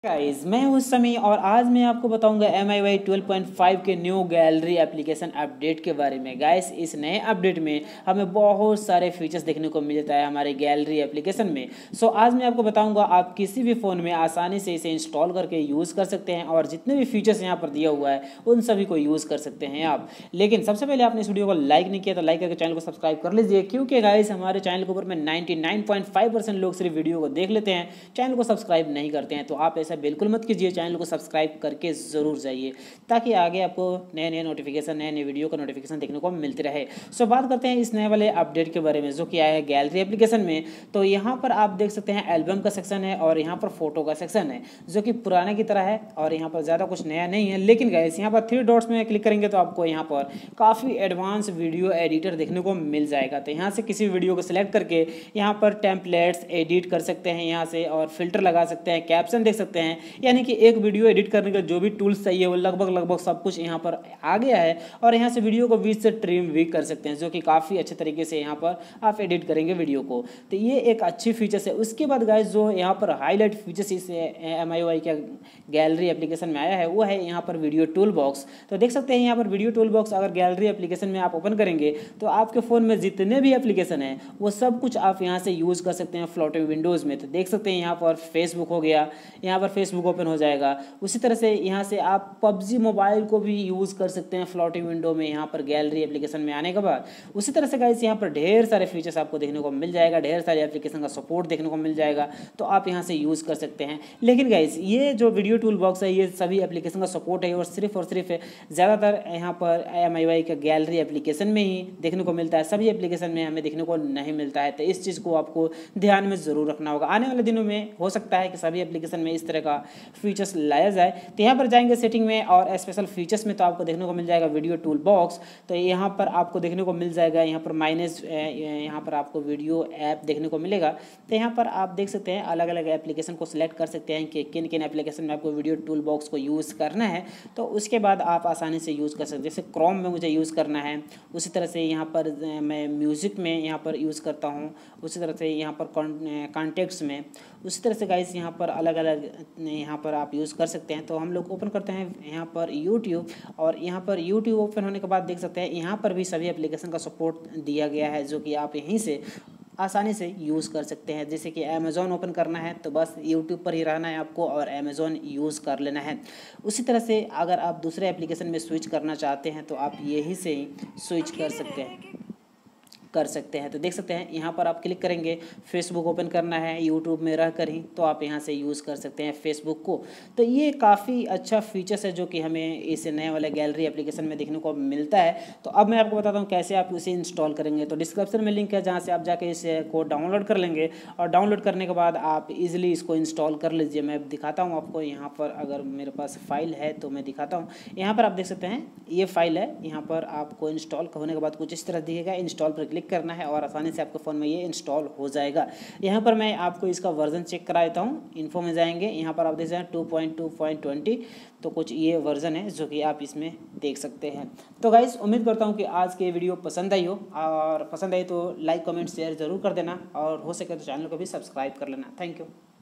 Guys मैं उस समय और आज मैं आपको बताऊंगा MIUI 12.5 के न्यू गैलरी एप्लीकेशन अपडेट के बारे में। गाइस इस नए अपडेट में हमें बहुत सारे फीचर्स देखने को मिलता है हमारे गैलरी एप्लीकेशन में। सो आज मैं आपको बताऊंगा आप किसी भी फ़ोन में आसानी से इसे इंस्टॉल करके यूज़ कर सकते हैं और जितने भी फीचर्स यहाँ पर दिया हुआ है उन सभी को यूज़ कर सकते हैं आप। लेकिन सबसे पहले आपने इस वीडियो को लाइक नहीं किया तो लाइक करके चैनल को सब्सक्राइब कर लीजिए, क्योंकि गाइस हमारे चैनल के ऊपर में 99.5% लोग सिर्फ वीडियो को देख लेते हैं, चैनल को सब्सक्राइब नहीं करते हैं। तो आप ऐसा बिल्कुल मत कीजिए, चैनल को सब्सक्राइब करके ज़रूर जाइए ताकि आगे आपको नए नए नोटिफिकेशन, नए नए वीडियो का नोटिफिकेशन देखने को मिलते रहे। सो बात करते हैं इस नए वाले अपडेट के बारे में जो कि आया है गैलरी एप्लीकेशन में। तो यहाँ पर आप देख सकते हैं एल्बम का सेक्शन है और यहाँ पर फोटो का सेक्शन है जो कि पुराने की तरह है और यहाँ पर ज़्यादा कुछ नया नहीं है। लेकिन गाइस यहाँ पर 3 डॉट्स में क्लिक करेंगे तो आपको यहाँ पर काफ़ी एडवांस वीडियो एडिटर देखने को मिल जाएगा। तो यहाँ से किसी वीडियो को सिलेक्ट करके यहाँ पर टेम्पलेट्स एडिट कर सकते हैं यहाँ से, और फिल्टर लगा सकते हैं, कैप्शन देख सकते हैं। यानी कि एक वीडियो एडिट करने के जो भी टूल्स चाहिए वो लगभग सब कुछ यहाँ पर आ गया है। और यहाँ से वीडियो को बीच से ट्रिम भी कर सकते हैं जो कि काफ़ी अच्छे तरीके से यहाँ पर आप एडिट करेंगे वीडियो को। तो ये एक अच्छी फीचर्स है। उसके बाद गाइस जो यहाँ पर हाईलाइट फीचर्स इस MIUI का गैलरी एप्लीकेशन में आया है वो है यहाँ पर वीडियो टूल बॉक्स। तो देख सकते हैं यहाँ पर वीडियो टूल बॉक्स अगर गैलरी एप्लीकेशन में आप ओपन करेंगे तो आपके फ़ोन में जितने भी एप्लीकेशन हैं वो सब कुछ आप यहाँ से यूज़ कर सकते हैं फ्लोटिंग विंडोज़ में। तो देख सकते हैं यहाँ पर फेसबुक हो गया, यहाँ पर फेसबुक ओपन हो जाएगा। उसी तरह से यहाँ से आप PUBG मोबाइल को भी यूज़ कर सकते हैं फ्लोटिंग विंडो में यहाँ पर गैलरी एप्लीकेशन में आने के बाद। उसी तरह से गाइस यहाँ पर ढेर सारे फीचर्स आपको देखने को मिल जाएगा, ढेर सारे एप्लीकेशन का सपोर्ट देखने को मिल जाएगा, तो आप यहाँ से यूज़ कर सकते हैं। लेकिन गाइस ये जो वीडियो टूल बॉक्स है ये सभी एप्लीकेशन का सपोर्ट है और सिर्फ ज़्यादातर यहाँ पर MIUI का गैलरी एप्लीकेशन में ही देखने को मिलता है, सभी एप्लीकेशन में हमें देखने को नहीं मिलता है। तो इस चीज़ को आपको ध्यान में ज़रूर रखना होगा। आने वाले दिनों में हो सकता है कि सभी एप्लीकेशन में इस तरह का फीचर्स लाया जाए। तो यहाँ पर जाएंगे सेटिंग में और स्पेशल फीचर्स में तो आपको देखने को मिल जाएगा वीडियो टूल बॉक्स। तो यहाँ पर आपको देखने को मिल जाएगा यहाँ पर माइनस, यहाँ पर आपको वीडियो ऐप देखने को मिलेगा। तो यहाँ पर आप देख सकते हैं अलग अलग एप्लीकेशन को सिलेक्ट कर सकते हैं कि किन किन एप्लीकेशन में आपको वीडियो टूल बॉक्स को यूज़ करना है। तो उसके बाद आप आसानी से यूज़ कर सकते हैं। जैसे क्रोम में मुझे यूज़ करना है, उसी तरह से यहाँ पर मैं म्यूज़िक में यहाँ पर यूज़ करता हूँ, उसी तरह से यहाँ पर कॉन्टेक्ट्स में, उसी तरह से गाइस यहाँ पर अलग अलग यहाँ पर आप यूज़ कर सकते हैं। तो हम लोग ओपन करते हैं यहाँ पर यूट्यूब, और यहाँ पर यूट्यूब ओपन होने के बाद देख सकते हैं यहाँ पर भी सभी एप्लीकेशन का सपोर्ट दिया गया है जो कि आप यहीं से आसानी से यूज़ कर सकते हैं। जैसे कि अमेज़ॉन ओपन करना है तो बस यूट्यूब पर ही रहना है आपको और अमेज़ॉन यूज़ कर लेना है। उसी तरह से अगर आप दूसरे एप्लीकेशन में स्विच करना चाहते हैं तो आप यहीं से ही स्विच कर सकते हैं। तो देख सकते हैं यहाँ पर आप क्लिक करेंगे, फेसबुक ओपन करना है यूट्यूब में रहकर ही, तो आप यहाँ से यूज़ कर सकते हैं फेसबुक को। तो ये काफ़ी अच्छा फीचर्स है जो कि हमें इस नए वाले गैलरी एप्लीकेशन में देखने को मिलता है। तो अब मैं आपको बताता हूँ कैसे आप इसे इंस्टॉल करेंगे। तो डिस्क्रिप्शन में लिंक है जहाँ से आप जाके इसे को डाउनलोड कर लेंगे और डाउनलोड करने के बाद आप इजीली इसको इंस्टॉल कर लीजिए। मैं दिखाता हूँ आपको यहाँ पर, अगर मेरे पास फाइल है तो मैं दिखाता हूँ। यहाँ पर आप देख सकते हैं ये फाइल है, यहाँ पर आपको इंस्टॉल होने के बाद कुछ इस तरह दिखेगा। इंस्टॉल पर क्लिक करना है और आसानी से आपके फ़ोन में ये इंस्टॉल हो जाएगा। यहाँ पर मैं आपको इसका वर्जन चेक करा देता हूँ। इन्फो में जाएंगे, यहाँ पर आप देख सकते हैं 2.2.20, तो कुछ ये वर्जन है जो कि आप इसमें देख सकते हैं। तो गाइस उम्मीद करता हूँ कि आज की वीडियो पसंद आई हो, और पसंद आई तो लाइक कमेंट शेयर ज़रूर कर देना, और हो सके तो चैनल को भी सब्सक्राइब कर लेना। Thank you.